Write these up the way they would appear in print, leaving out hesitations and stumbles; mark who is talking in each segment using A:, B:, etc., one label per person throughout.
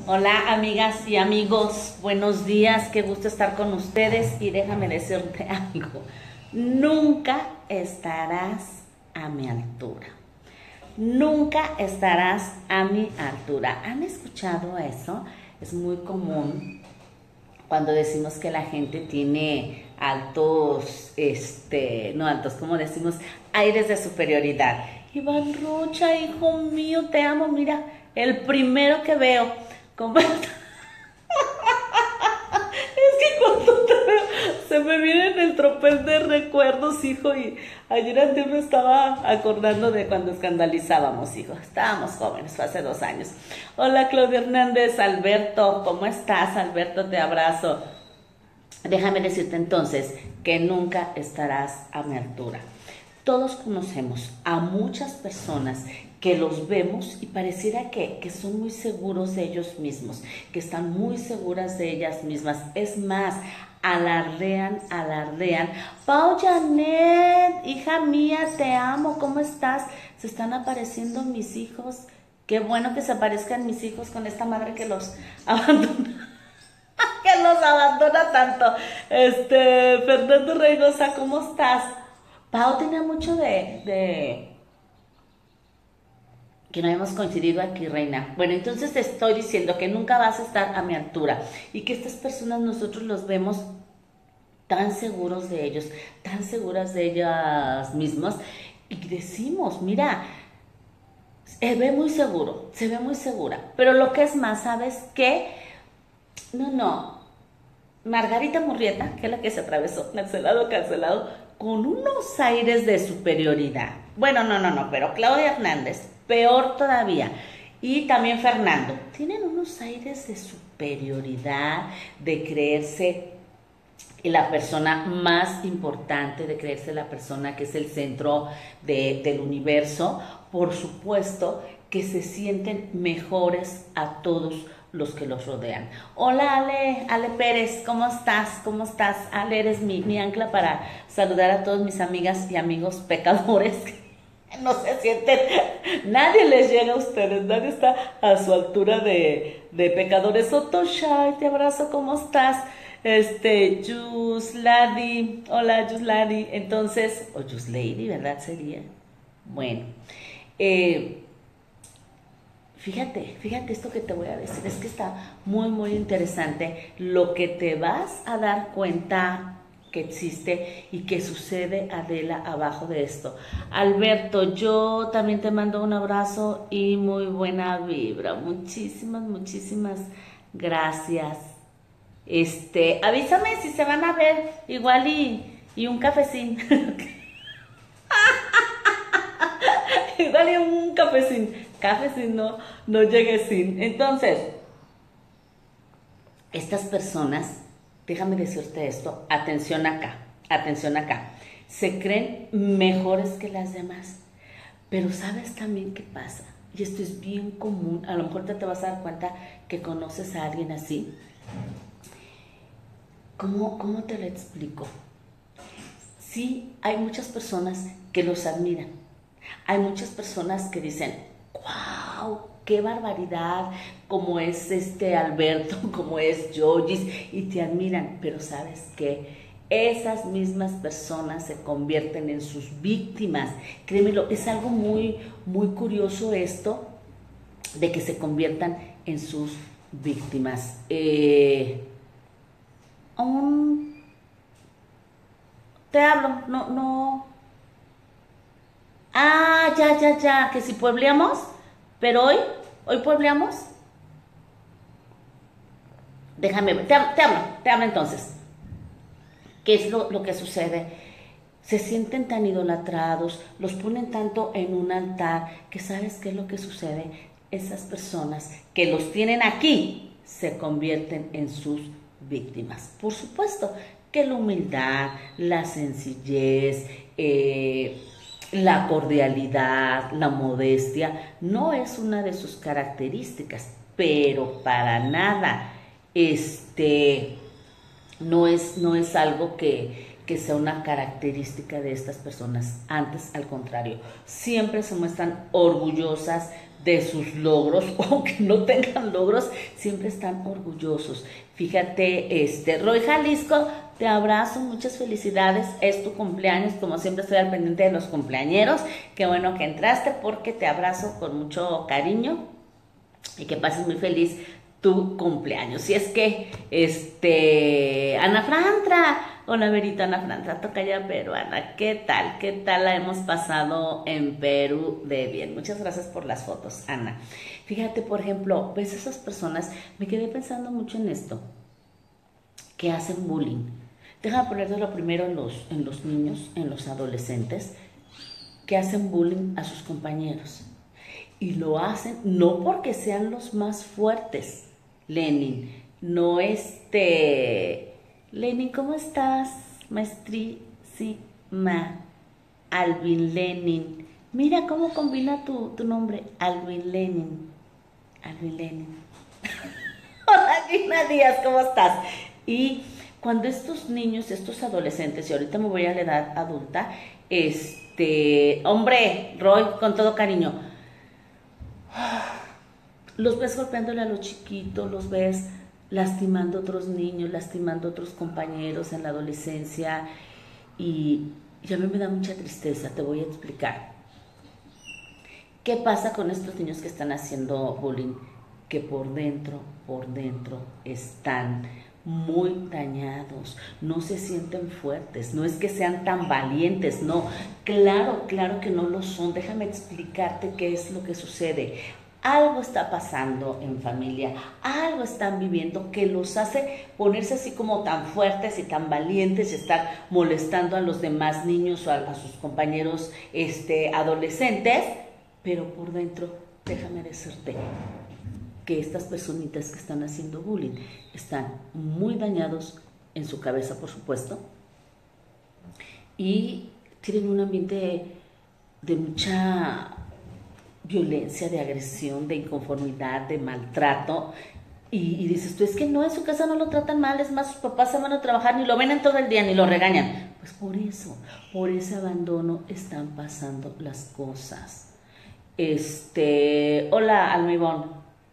A: Hola amigas y amigos, buenos días, qué gusto estar con ustedes y déjame decirte algo, nunca estarás a mi altura, nunca estarás a mi altura. ¿Han escuchado eso? Es muy común cuando decimos que la gente tiene altos, no altos, como decimos, aires de superioridad. Iván Rocha, hijo mío, te amo, mira, el primero que veo. ¿Cómo estás? Es que cuando te veo, se me viene el tropel de recuerdos, hijo, y ayer antes me estaba acordando de cuando escandalizábamos, hijo. Estábamos jóvenes, fue hace 2 años. Hola, Claudia Hernández, Alberto, ¿cómo estás? Alberto, te abrazo. Déjame decirte entonces que nunca estarás a mi altura. Todos conocemos a muchas personas que los vemos y pareciera que son muy seguros de ellos mismos, que están muy seguras de ellas mismas. Es más, alardean. Pau Janet, hija mía, te amo, ¿cómo estás? Se están apareciendo mis hijos. Qué bueno que se aparezcan mis hijos con esta madre que los abandona. Que los abandona tanto. Fernando Reynosa, ¿cómo estás? Pau tenía mucho de que no hemos coincidido aquí, reina. Bueno, entonces te estoy diciendo que nunca vas a estar a mi altura y que estas personas nosotros los vemos tan seguros de ellos, tan seguras de ellas mismas y decimos, mira, se ve muy seguro, se ve muy segura, pero lo que es más, ¿sabes qué? No, Margarita Murrieta, que es la que se atravesó, cancelado, con unos aires de superioridad. Bueno, no, pero Claudia Hernández, peor todavía. Y también Fernando, tienen unos aires de superioridad, de creerse la persona más importante, de creerse la persona que es el centro del universo. Por supuesto que se sienten mejores a todos los que los rodean. Hola Ale Pérez, ¿cómo estás? ¿Cómo estás? Ale, eres mi ancla para saludar a todos mis amigas y amigos pecadores que no se sienten, nadie les llega a ustedes, nadie está a su altura de pecadores. Otoshai, te abrazo, ¿cómo estás? Yusladi, hola Yusladi, entonces, o Yuslady, ¿verdad sería? Bueno, Fíjate esto que te voy a decir, es que está muy interesante lo que te vas a dar cuenta que existe y que sucede, Adela, abajo de esto. Alberto, yo también te mando un abrazo y muy buena vibra. Muchísimas gracias. Avísame si se van a ver igual y un cafecín. Igual y un cafecín. Cafecín no llegue sin. Entonces, estas personas, déjame decirte esto, atención acá, se creen mejores que las demás, pero ¿sabes también qué pasa? Y esto es bien común, a lo mejor te vas a dar cuenta que conoces a alguien así. ¿Cómo te lo explico? Sí, hay muchas personas que los admiran, hay muchas personas que dicen, ¡wow! ¡Qué barbaridad! Como es Alberto, como es Yoyis, y te admiran, pero ¿sabes qué? Esas mismas personas se convierten en sus víctimas. Créemelo, es algo muy curioso esto de que se conviertan en sus víctimas. Te hablo, no. Ah, ya, que si puebleamos, pero hoy puebleamos. Déjame, te hablo entonces. ¿Qué es lo que sucede? Se sienten tan idolatrados, los ponen tanto en un altar, que ¿sabes qué es lo que sucede? Esas personas que los tienen aquí se convierten en sus víctimas. Por supuesto que la humildad, la sencillez, la cordialidad, la modestia, no es una de sus características, pero para nada, no es algo que sea una característica de estas personas. Antes, al contrario, siempre se muestran orgullosas de sus logros, aunque no tengan logros, siempre están orgullosos. Fíjate, Roy Jalisco, te abrazo, muchas felicidades, es tu cumpleaños, como siempre estoy al pendiente de los cumpleañeros, qué bueno que entraste porque te abrazo con mucho cariño y que pases muy feliz tu cumpleaños. Si es que, Ana Frantra, hola Verita, Ana Frantra, tocaya peruana, ¿qué tal? ¿Qué tal la hemos pasado en Perú de bien? Muchas gracias por las fotos, Ana. Fíjate, por ejemplo, ves esas personas, me quedé pensando mucho en esto, que hacen bullying. Déjame ponértelo primero en los niños, en los adolescentes, que hacen bullying a sus compañeros. Y lo hacen no porque sean los más fuertes, Lenin, no Lenin, ¿cómo estás? Maestrísima, Alvin Lenin. Mira cómo combina tu nombre, Alvin Lenin. Alvin Lenin. Hola, Gina Díaz, ¿cómo estás? Y cuando estos niños, estos adolescentes, y ahorita me voy a la edad adulta, hombre, Roy, con todo cariño, los ves golpeándole a los chiquitos, los ves lastimando a otros niños, lastimando a otros compañeros en la adolescencia y a mí me da mucha tristeza, te voy a explicar. ¿Qué pasa con estos niños que están haciendo bullying? Que por dentro están muy dañados, no se sienten fuertes, no es que sean tan valientes, no, claro que no lo son. Déjame explicarte qué es lo que sucede. Algo está pasando en familia, algo están viviendo que los hace ponerse así como tan fuertes y tan valientes y estar molestando a los demás niños o a sus compañeros adolescentes, pero por dentro, déjame decirte que estas personitas que están haciendo bullying están muy dañados en su cabeza, por supuesto, y tienen un ambiente de mucha violencia, de agresión, de inconformidad, de maltrato, y dices tú, es que no, en su casa no lo tratan mal, es más, sus papás se van a trabajar, ni lo ven en todo el día, ni lo regañan. Pues por ese abandono están pasando las cosas. Hola, Almibón.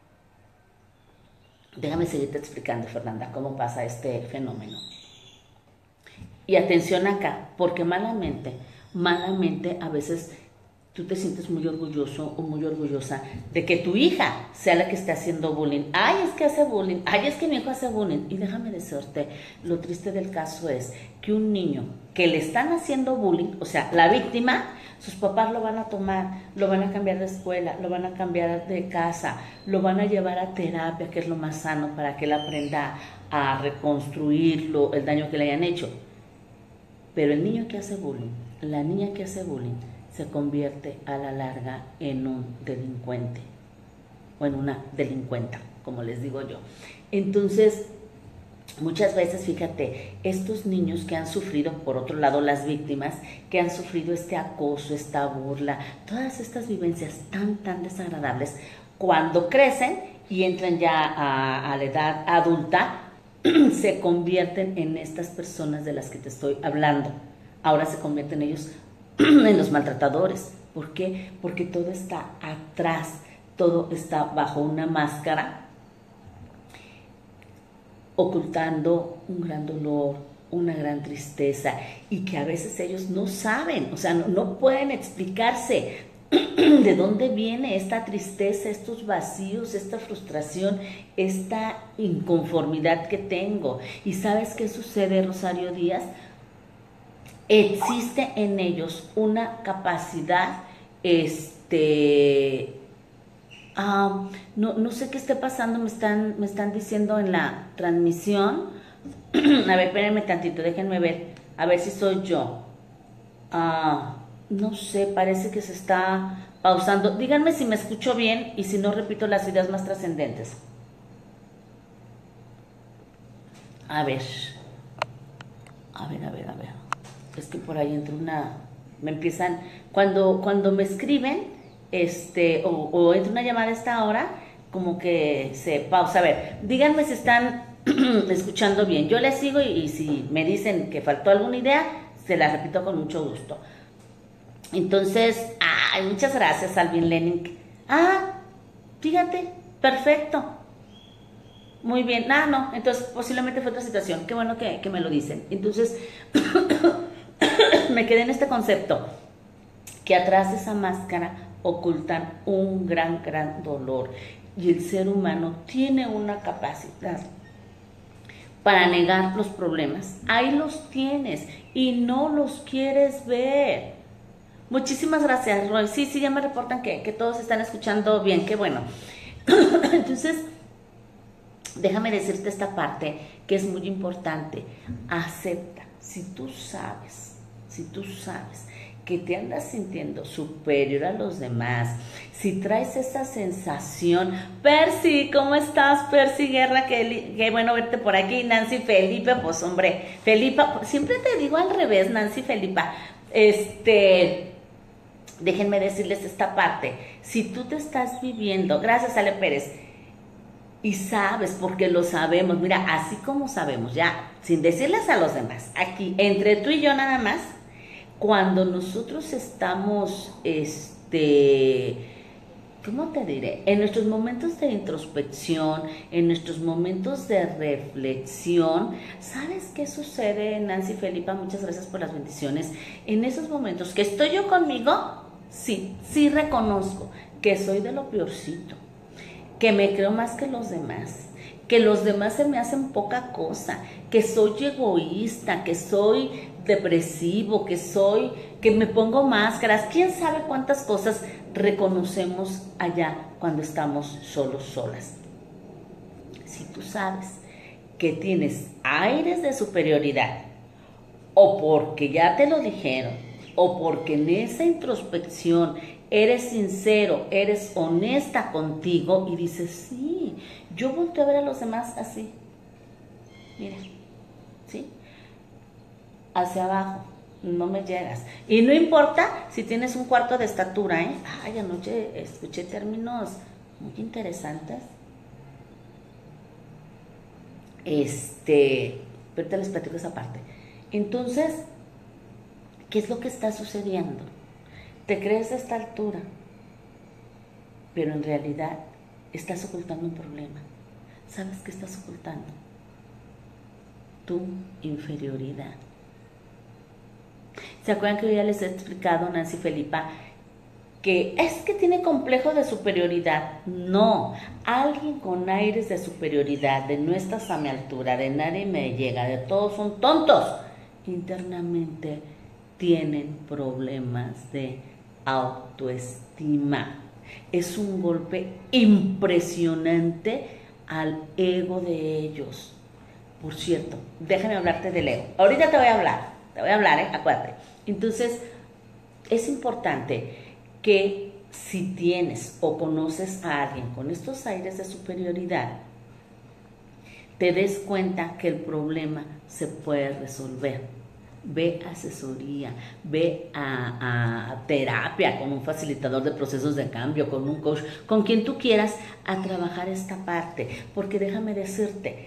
A: Déjame seguirte explicando, Fernanda, cómo pasa este fenómeno. Y atención acá, porque malamente, a veces tú te sientes muy orgulloso o muy orgullosa de que tu hija sea la que esté haciendo bullying. Ay, es que hace bullying. Ay, es que mi hijo hace bullying. Y déjame decirte, lo triste del caso es que un niño que le están haciendo bullying, o sea, la víctima, sus papás lo van a tomar, lo van a cambiar de escuela, lo van a cambiar de casa, lo van a llevar a terapia, que es lo más sano para que él aprenda a reconstruir el daño que le hayan hecho. Pero el niño que hace bullying, la niña que hace bullying, se convierte a la larga en un delincuente o en una delincuenta, como les digo yo. Entonces, muchas veces, fíjate, estos niños que han sufrido, por otro lado, las víctimas, que han sufrido este acoso, esta burla, todas estas vivencias tan desagradables, cuando crecen y entran ya a la edad adulta, se convierten en estas personas de las que te estoy hablando. Ahora se convierten ellos en los maltratadores. ¿Por qué? Porque todo está atrás, todo está bajo una máscara, ocultando un gran dolor, una gran tristeza, y que a veces ellos no saben, o sea, no pueden explicarse de dónde viene esta tristeza, estos vacíos, esta frustración, esta inconformidad que tengo. ¿Y sabes qué sucede, Rosario Díaz? Existe en ellos una capacidad, no sé qué esté pasando, me están diciendo en la transmisión. A ver, espérenme tantito, déjenme ver, a ver si soy yo. No sé, parece que se está pausando. Díganme si me escucho bien y si no repito las ideas más trascendentes. A ver. Es que por ahí entra me empiezan, cuando me escriben, o entra una llamada a esta hora, como que se pausa. A ver, díganme si están escuchando bien. Yo les sigo y si me dicen que faltó alguna idea, se la repito con mucho gusto. Entonces, ay, muchas gracias, Alvin Lenin. Ah, fíjate, perfecto. Muy bien. Ah, no, entonces posiblemente fue otra situación. Qué bueno que me lo dicen. Entonces, me quedé en este concepto, que atrás de esa máscara ocultan un gran dolor. Y el ser humano tiene una capacidad para negar los problemas. Ahí los tienes y no los quieres ver. Muchísimas gracias, Roy. Sí, ya me reportan que todos están escuchando bien, qué bueno. Entonces, déjame decirte esta parte que es muy importante. Acepta, si tú sabes que te andas sintiendo superior a los demás, si traes esa sensación, Percy, ¿cómo estás, Percy Guerra? Qué bueno verte por aquí. Nancy Felipe, pues hombre, Felipa, siempre te digo al revés, Nancy Felipa, déjenme decirles esta parte, si tú te estás viviendo, gracias Ale Pérez, y sabes, porque lo sabemos, mira, así como sabemos, ya, sin decirles a los demás, aquí, entre tú y yo nada más, cuando nosotros estamos, ¿cómo te diré? En nuestros momentos de introspección, en nuestros momentos de reflexión, ¿sabes qué sucede, Nancy Felipa? Muchas gracias por las bendiciones. En esos momentos que estoy yo conmigo, sí reconozco que soy de lo peorcito, que me creo más que los demás, que los demás se me hacen poca cosa, que soy egoísta, que soy depresivo, que me pongo máscaras, quién sabe cuántas cosas reconocemos allá cuando estamos solos, solas. Si tú sabes que tienes aires de superioridad, o porque ya te lo dijeron, o porque en esa introspección eres sincero, eres honesta contigo y dices, sí, yo volteo a ver a los demás así, mira, ¿sí? Hacia abajo, no me llegas. Y no importa si tienes un cuarto de estatura, ¿eh? Ay, anoche escuché términos muy interesantes. Ahorita les platico esa parte. Entonces, ¿qué es lo que está sucediendo? Te crees de esta altura, pero en realidad estás ocultando un problema. ¿Sabes qué estás ocultando? Tu inferioridad. ¿Se acuerdan que yo ya les he explicado, Nancy Felipa, que es que tiene complejo de superioridad? No, alguien con aires de superioridad, de no estás a mi altura, de nadie me llega, de todos son tontos, internamente tienen problemas de autoestima. Es un golpe impresionante al ego de ellos. Por cierto, déjame hablarte del ego. Ahorita te voy a hablar, acuérdate. Entonces, es importante que si tienes o conoces a alguien con estos aires de superioridad, te des cuenta que el problema se puede resolver. Ve a asesoría, ve a terapia con un facilitador de procesos de cambio, con un coach, con quien tú quieras, a trabajar esta parte. Porque déjame decirte,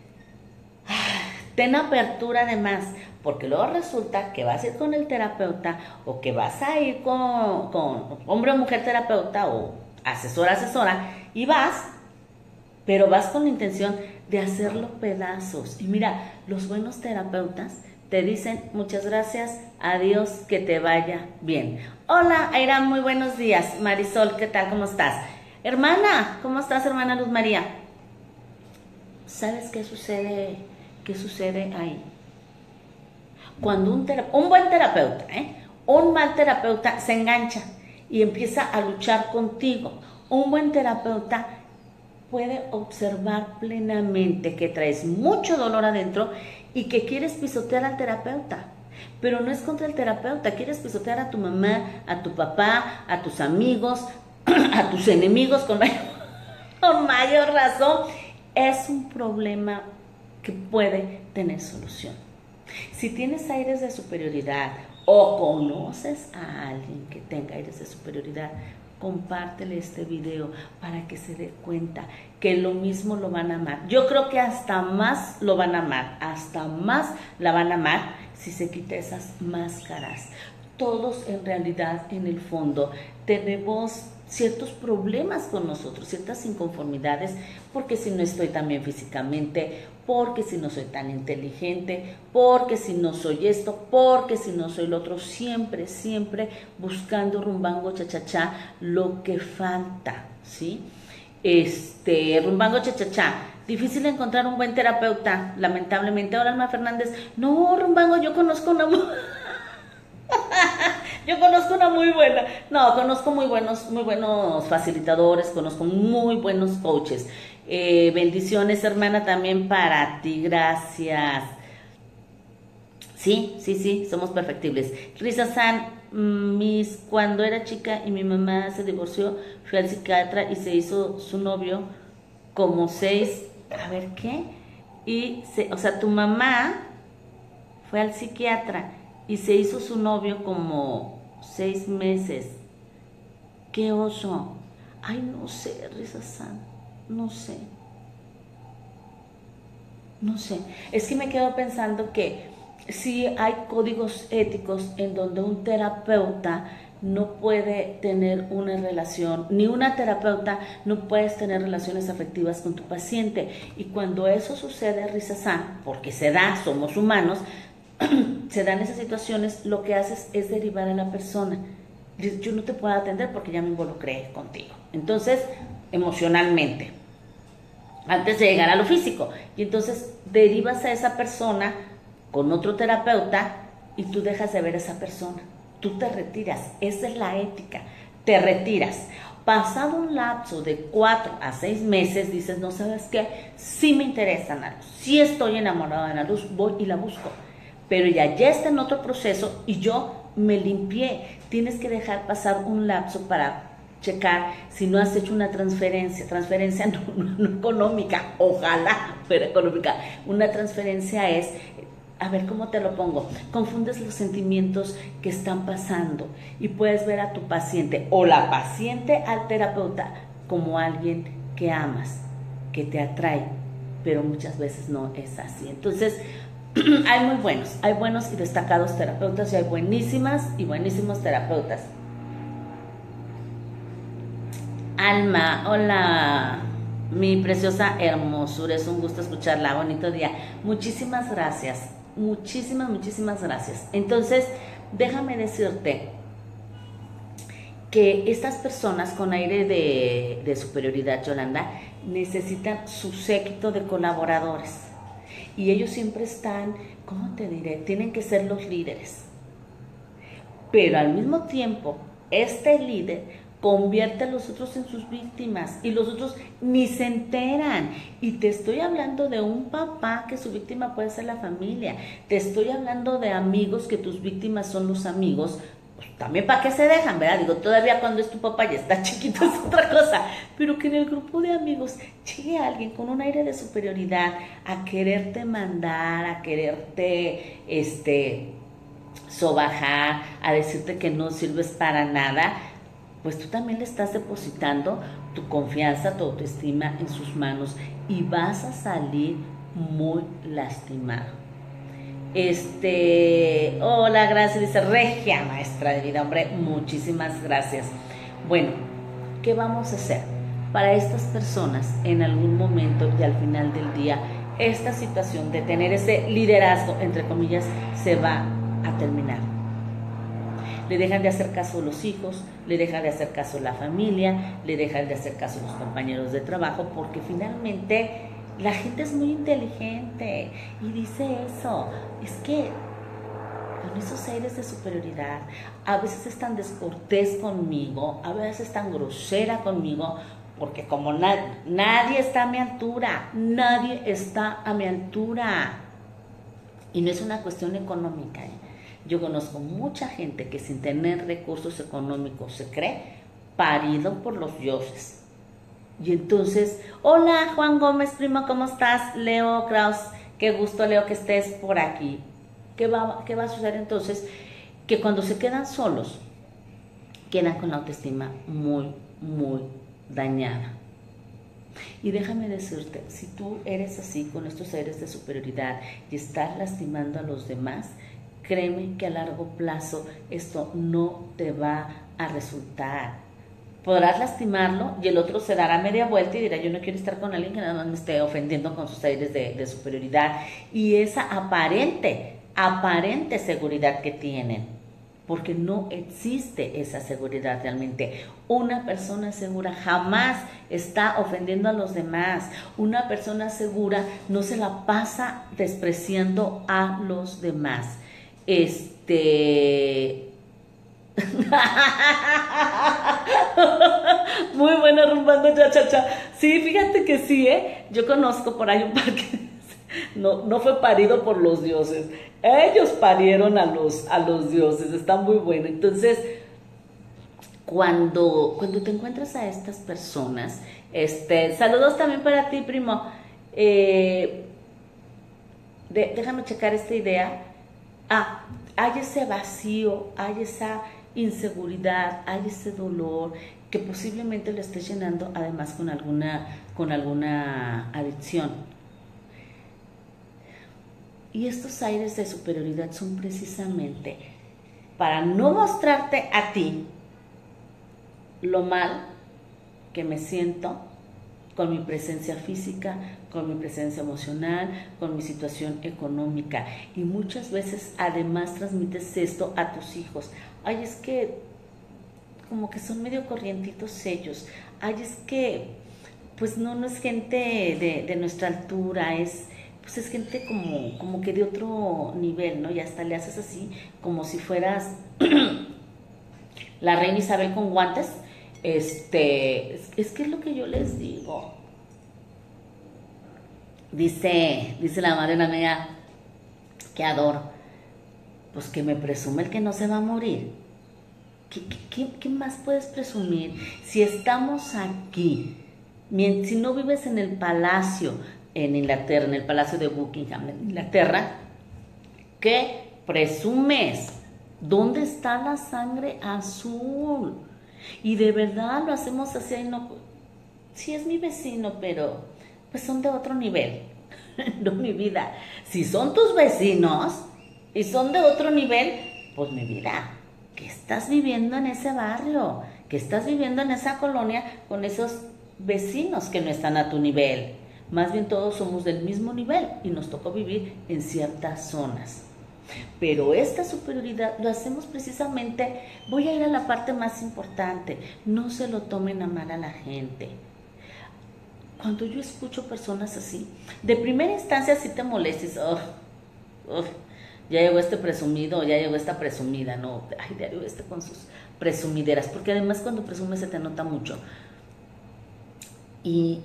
A: ten apertura además, porque luego resulta que vas a ir con el terapeuta o que vas a ir con hombre o mujer terapeuta o asesora y vas, pero vas con la intención de hacerlo pedazos. Y mira, los buenos terapeutas te dicen muchas gracias, adiós, que te vaya bien. Hola, Airam, muy buenos días. Marisol, ¿qué tal? ¿Cómo estás? Hermana, ¿cómo estás, hermana Luz María? ¿Sabes qué sucede? ¿Qué sucede ahí? Cuando un buen terapeuta, un mal terapeuta se engancha y empieza a luchar contigo. Un buen terapeuta puede observar plenamente que traes mucho dolor adentro y que quieres pisotear al terapeuta. Pero no es contra el terapeuta, quieres pisotear a tu mamá, a tu papá, a tus amigos, a tus enemigos con mayor razón. Es un problema que puede tener solución. Si tienes aires de superioridad o conoces a alguien que tenga aires de superioridad, compártele este video para que se dé cuenta que lo mismo lo van a amar. Yo creo que hasta más lo van a amar, hasta más la van a amar si se quita esas máscaras. Todos en realidad, en el fondo, tenemos ciertos problemas con nosotros, ciertas inconformidades, porque si no estoy tan bien físicamente, porque si no soy tan inteligente, porque si no soy esto, porque si no soy lo otro, siempre, siempre buscando rumbango cha-cha-cha lo que falta, ¿sí? Rumbango cha-cha-cha, difícil encontrar un buen terapeuta, lamentablemente. Ahora Alma Fernández, no, rumbango, yo conozco una... Yo conozco una muy buena, no, conozco muy buenos facilitadores, conozco muy buenos coaches. Bendiciones, hermana, también para ti, gracias. Sí, somos perfectibles. Risa San, cuando era chica y mi mamá se divorció, fui al psiquiatra y se hizo su novio como 6, a ver, ¿qué? O sea, tu mamá fue al psiquiatra y se hizo su novio como 6 meses. ¡Qué oso! Ay, no sé, Risa San, no sé. Es que me quedo pensando que sí hay códigos éticos en donde un terapeuta no puede tener una relación, ni una terapeuta no puedes tener relaciones afectivas con tu paciente. Y cuando eso sucede, Risa San, porque se da, somos humanos, se dan esas situaciones, lo que haces es derivar a la persona. Yo no te puedo atender porque ya me involucré contigo. Entonces, emocionalmente, antes de llegar a lo físico. Y entonces derivas a esa persona con otro terapeuta y tú dejas de ver a esa persona. Tú te retiras. Esa es la ética. Te retiras. Pasado un lapso de 4 a 6 meses, dices, no, ¿sabes qué? Sí me interesa Ana Luz. Sí estoy enamorada de Ana Luz, voy y la busco. Pero ya está en otro proceso y yo me limpié. Tienes que dejar pasar un lapso para checar si no has hecho una transferencia no económica, ojalá fuera económica. Una transferencia es, a ver, ¿cómo te lo pongo? Confundes los sentimientos que están pasando y puedes ver a tu paciente o la paciente al terapeuta como alguien que amas, que te atrae, pero muchas veces no es así. Entonces, hay buenos y destacados terapeutas y hay buenísimas y buenísimos terapeutas. Alma, hola, mi preciosa hermosura, es un gusto escucharla, bonito día. Muchísimas gracias, muchísimas gracias. Entonces, déjame decirte que estas personas con aire de superioridad, Yolanda, necesitan su séquito de colaboradores. Y ellos siempre están, ¿cómo te diré? Tienen que ser los líderes. Pero al mismo tiempo, este líder convierte a los otros en sus víctimas y los otros ni se enteran. Y te estoy hablando de un papá que su víctima puede ser la familia. Te estoy hablando de amigos que tus víctimas son los amigos. Pues también para qué se dejan, ¿verdad? Digo, todavía cuando es tu papá y está chiquito es otra cosa. Pero que en el grupo de amigos llegue alguien con un aire de superioridad a quererte mandar, a quererte sobajar, a decirte que no sirves para nada, pues tú también le estás depositando tu confianza, tu autoestima en sus manos y vas a salir muy lastimado. Hola, gracias, dice Regia, maestra de vida, hombre, muchísimas gracias. Bueno, ¿qué vamos a hacer? Para estas personas, en algún momento y al final del día, esta situación de tener ese liderazgo, entre comillas, se va a terminar. Le dejan de hacer caso los hijos, le dejan de hacer caso la familia, le dejan de hacer caso los compañeros de trabajo, porque finalmente la gente es muy inteligente y dice eso. Es que con esos aires de superioridad, a veces es tan descortés conmigo, a veces es tan grosera conmigo, porque como nadie está a mi altura, nadie está a mi altura. Y no es una cuestión económica, ¿eh? Yo conozco mucha gente que sin tener recursos económicos se cree parido por los dioses. Y entonces, hola Juan Gómez, primo, ¿cómo estás? Leo Kraus, qué gusto, Leo, que estés por aquí. ¿Qué va a suceder entonces? Que cuando se quedan solos, quedan con la autoestima muy, muy dañada. Y déjame decirte, si tú eres así con estos aires de superioridad y estás lastimando a los demás, créeme que a largo plazo esto no te va a resultar. Podrás lastimarlo y el otro se dará media vuelta y dirá, yo no quiero estar con alguien que nada más me esté ofendiendo con sus aires de superioridad. Y esa aparente seguridad que tienen, porque no existe esa seguridad realmente. Una persona segura jamás está ofendiendo a los demás. Una persona segura no se la pasa despreciando a los demás. Muy buena rumbando cha. Sí, fíjate que sí, yo conozco por ahí un par que no fue parido por los dioses. Ellos parieron a los dioses. Está muy bueno. Entonces, cuando te encuentras a estas personas, saludos también para ti, primo. Déjame checar esta idea. Hay ese vacío, hay esa inseguridad, hay ese dolor que posiblemente lo estés llenando además con alguna adicción. Y estos aires de superioridad son precisamente para no mostrarte a ti lo mal que me siento con mi presencia física, con mi presencia emocional, con mi situación económica. Y muchas veces además transmites esto a tus hijos. Ay, es que como que son medio corrientitos ellos. Ay, es que pues no es gente de nuestra altura, es gente como que de otro nivel, ¿no? Y hasta le haces así como si fueras la reina Isabel con guantes. Es que es lo que yo les digo. Dice la madre de una amiga que adoro, pues que me presume el que no se va a morir. ¿Qué más puedes presumir? Si estamos aquí, si no vives en el palacio en Inglaterra, en el palacio de Buckingham, en Inglaterra, ¿qué presumes? ¿Dónde está la sangre azul? Y de verdad lo hacemos así, no, sí es mi vecino, pero pues son de otro nivel. No, mi vida, si son tus vecinos y son de otro nivel, pues mi vida, ¿qué estás viviendo en ese barrio? ¿Qué estás viviendo en esa colonia con esos vecinos que no están a tu nivel? Más bien todos somos del mismo nivel y nos tocó vivir en ciertas zonas. Pero esta superioridad lo hacemos precisamente, voy a ir a la parte más importante, no se lo tomen a mal a la gente. Cuando yo escucho personas así, de primera instancia sí te molestes, ya llegó este presumido, ya llegó esta presumida, no, ay, ya llegó con sus presumideras, porque además cuando presumes se te nota mucho. Y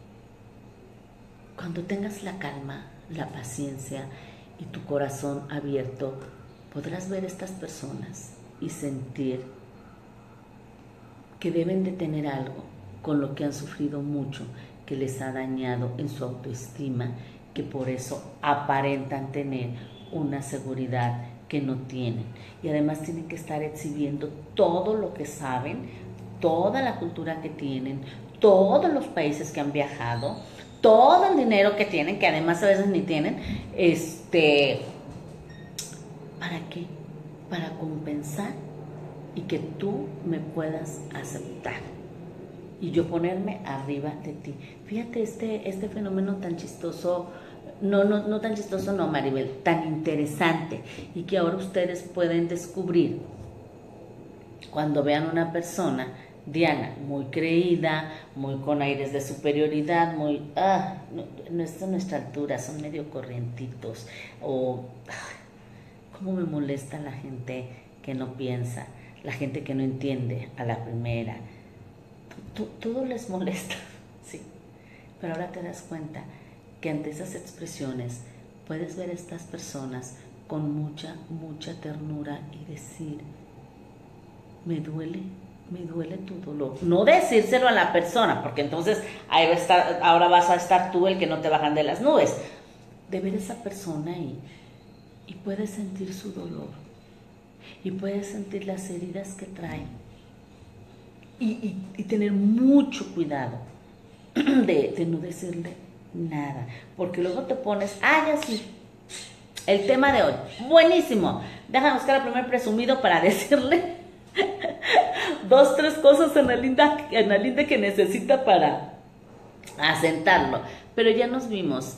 A: cuando tengas la calma, la paciencia y tu corazón abierto, podrás ver estas personas y sentir que deben de tener algo con lo que han sufrido mucho, que les ha dañado en su autoestima, que por eso aparentan tener una seguridad que no tienen. Y además tienen que estar exhibiendo todo lo que saben, toda la cultura que tienen, todos los países que han viajado, todo el dinero que tienen, que además a veces ni tienen, ¿para qué? Para compensar y que tú me puedas aceptar y yo ponerme arriba de ti. Fíjate este fenómeno tan chistoso, no tan chistoso, no, Maribel, tan interesante, y que ahora ustedes pueden descubrir cuando vean una persona, Diana, muy creída, muy con aires de superioridad, muy, no es de nuestra altura, son medio corrientitos, o cómo me molesta la gente que no piensa, la gente que no entiende a la primera. Todo les molesta, sí, pero ahora te das cuenta que ante esas expresiones puedes ver a estas personas con mucha ternura y decir, me duele tu dolor. No decírselo a la persona, porque entonces ahora vas a estar tú el que no te bajan de las nubes. De ver a esa persona y puedes sentir su dolor y puedes sentir las heridas que trae y tener mucho cuidado de no decirle nada, porque luego te pones, ya sí, el tema de hoy, buenísimo, déjame buscar al primer presumido para decirle dos, tres cosas a Ana Linda que necesita para asentarlo, pero ya nos vimos,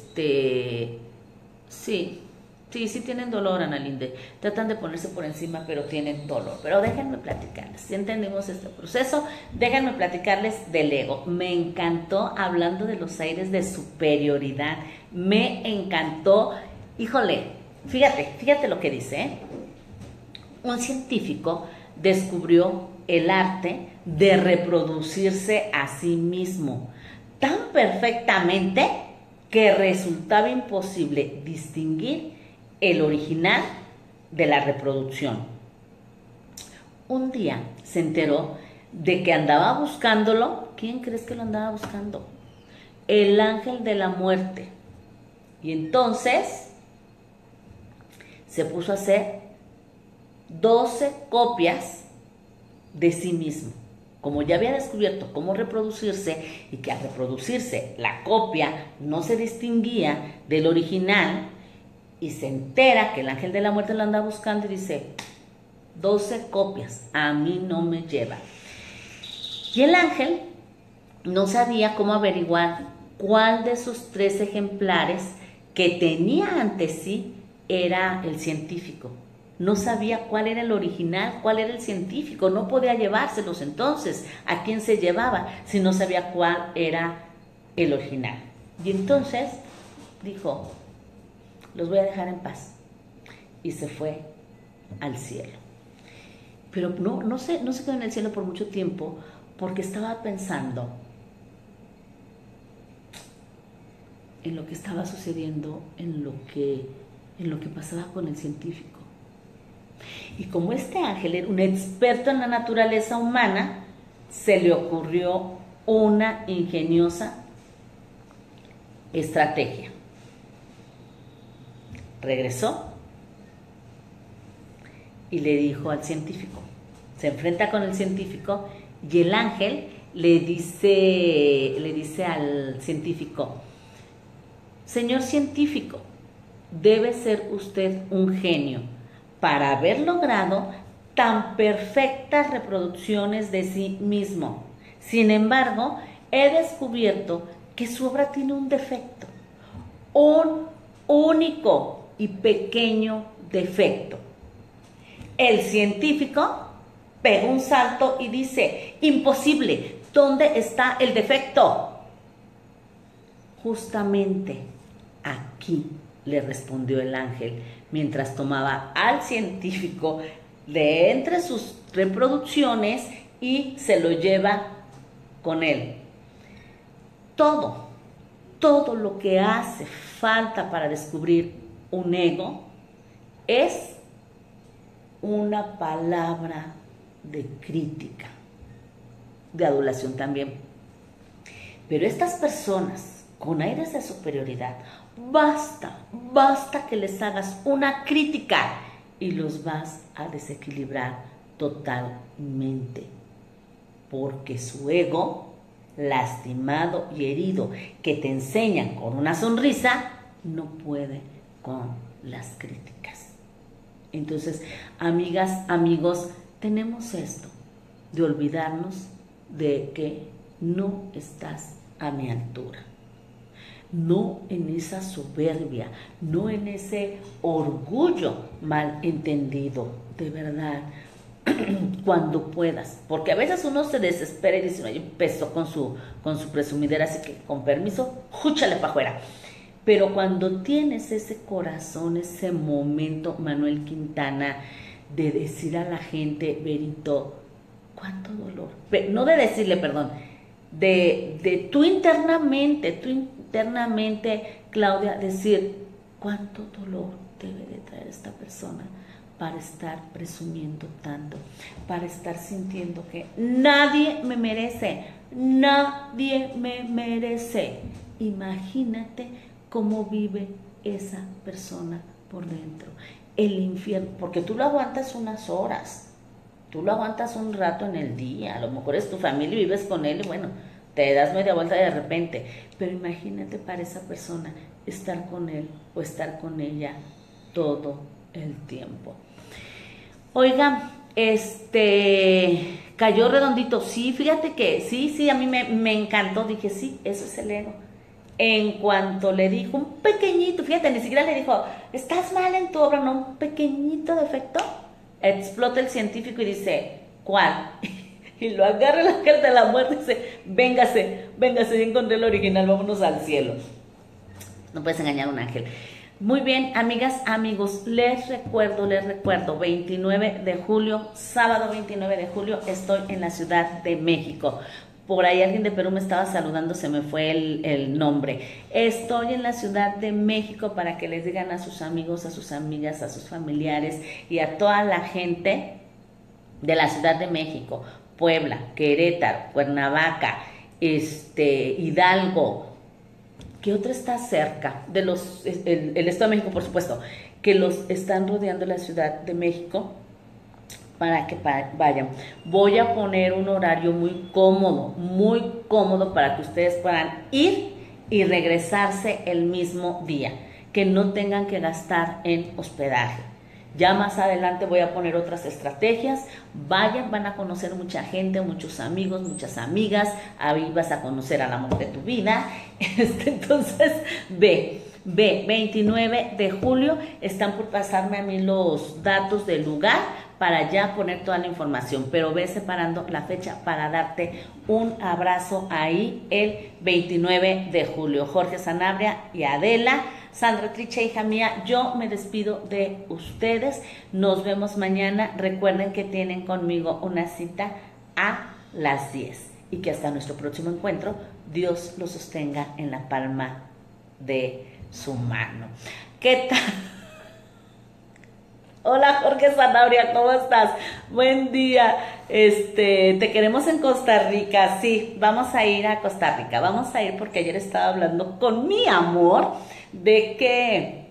A: sí, sí tienen dolor, Ana Linde. Tratan de ponerse por encima, pero tienen dolor. Pero déjenme platicarles, si entendimos este proceso, déjenme platicarles del ego. Me encantó hablando de los aires de superioridad. Me encantó. Híjole, fíjate lo que dice, ¿eh? Un científico descubrió el arte de reproducirse a sí mismo tan perfectamente que resultaba imposible distinguir el original de la reproducción. Un día se enteró de que andaba buscándolo. ¿Quién crees que lo andaba buscando? El ángel de la muerte. Y entonces se puso a hacer 12 copias de sí mismo. Como ya había descubierto cómo reproducirse y que al reproducirse la copia no se distinguía del original, y se entera que el ángel de la muerte lo anda buscando y dice, 12 copias, a mí no me lleva. Y el ángel no sabía cómo averiguar cuál de sus 3 ejemplares que tenía ante sí era el científico. No sabía cuál era el original, cuál era el científico, no podía llevárselos entonces. ¿A quién se llevaba si no sabía cuál era el original? Y entonces dijo, los voy a dejar en paz. Y se fue al cielo. Pero no se quedó en el cielo por mucho tiempo, porque estaba pensando en lo que estaba sucediendo, en lo que pasaba con el científico. Y como este ángel era un experto en la naturaleza humana, se le ocurrió una ingeniosa estrategia. Regresó y le dijo al científico, se enfrenta con el científico y el ángel le dice al científico, señor científico, debe ser usted un genio para haber logrado tan perfectas reproducciones de sí mismo. Sin embargo, he descubierto que su obra tiene un defecto, un único y pequeño defecto. El científico pega un salto y dice, imposible, ¿dónde está el defecto? Justamente aquí, le respondió el ángel, mientras tomaba al científico de entre sus reproducciones y se lo lleva con él. Todo lo que hace falta para descubrir un ego es una palabra de crítica, de adulación también. Pero estas personas con aires de superioridad, basta que les hagas una crítica y los vas a desequilibrar totalmente, porque su ego, lastimado y herido, que te enseñan con una sonrisa, no puede con las críticas. Entonces, amigas, amigos, tenemos esto de olvidarnos de que no estás a mi altura, no en esa soberbia, no en ese orgullo mal entendido, de verdad. Cuando puedas, porque a veces uno se desespera y dice, no, yo empezó con su presumidera, así que con permiso, júchale para afuera. Pero cuando tienes ese corazón, ese momento, Manuel Quintana, de decir a la gente, Berito, cuánto dolor, no de decirle, perdón, de tú internamente, Claudia, decir, cuánto dolor debe de traer esta persona para estar presumiendo tanto, para estar sintiendo que nadie me merece. Imagínate cómo vive esa persona por dentro. El infierno, porque tú lo aguantas unas horas, Tú lo aguantas un rato en el día, a lo mejor es tu familia y vives con él y bueno, te das media vuelta de repente. Pero imagínate para esa persona estar con él o estar con ella todo el tiempo. Oiga, cayó redondito. Sí, fíjate que sí, a mí me encantó. Dije, sí, eso es el ego. En cuanto le dijo un pequeñito, fíjate, ni siquiera le dijo, estás mal en tu obra, no, un pequeñito defecto, explota el científico y dice, ¿cuál? Y lo agarra el ángel de la muerte y dice, véngase, ya encontré el original, vámonos al cielo. No puedes engañar a un ángel. Muy bien, amigas, amigos, les recuerdo, 29 de julio, sábado 29 de julio, estoy en la Ciudad de México. Por ahí alguien de Perú me estaba saludando, se me fue el nombre. Estoy en la Ciudad de México para que les digan a sus amigos, a sus amigas, a sus familiares y a toda la gente de la Ciudad de México, Puebla, Querétaro, Cuernavaca, Hidalgo. ¿Qué otro está cerca? El Estado de México, por supuesto, que los están rodeando la Ciudad de México para que vayan. Voy a poner un horario muy cómodo para que ustedes puedan ir y regresarse el mismo día, que no tengan que gastar en hospedaje. Ya más adelante voy a poner otras estrategias. Vayan, van a conocer mucha gente, muchos amigos, muchas amigas. Ahí vas a conocer al amor de tu vida. Entonces, ve, 29 de julio. Están por pasarme a mí los datos del lugar para ya poner toda la información. Pero ve separando la fecha para darte un abrazo ahí el 29 de julio. Jorge Sanabria y Adela. Sandra Triche, hija mía, yo me despido de ustedes. Nos vemos mañana. Recuerden que tienen conmigo una cita a las 10 y que hasta nuestro próximo encuentro, Dios los sostenga en la palma de su mano. ¿Qué tal? Hola Jorge Sanabria, ¿cómo estás? Buen día. Te queremos en Costa Rica. Sí, vamos a ir a Costa Rica. Vamos a ir porque ayer estaba hablando con mi amor de que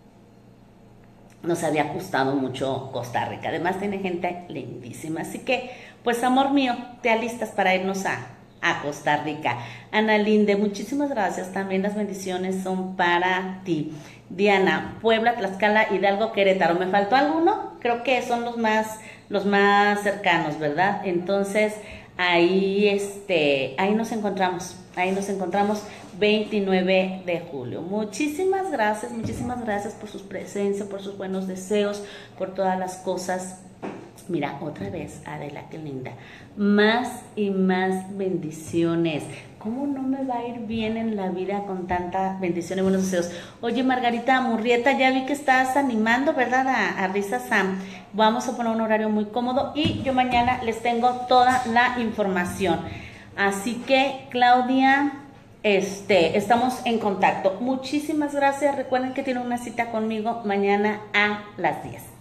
A: nos había gustado mucho Costa Rica. Además tiene gente lindísima. Así que, pues amor mío, te alistas para irnos a Costa Rica. Ana Linde, muchísimas gracias. También las bendiciones son para ti. Diana, Puebla, Tlaxcala, Hidalgo, Querétaro. ¿Me faltó alguno? Creo que son los más cercanos, ¿verdad? Entonces, ahí nos encontramos. Ahí nos encontramos 29 de julio. Muchísimas gracias por su presencia, por sus buenos deseos, por todas las cosas. Mira, otra vez, Adela, qué linda. Más y más bendiciones. ¿Cómo no me va a ir bien en la vida con tanta bendición y buenos deseos? Oye, Margarita Murrieta, ya vi que estás animando, ¿verdad? A Risa Sam. Vamos a poner un horario muy cómodo y yo mañana les tengo toda la información. Así que, Claudia, estamos en contacto. Muchísimas gracias. Recuerden que tienen una cita conmigo mañana a las 10.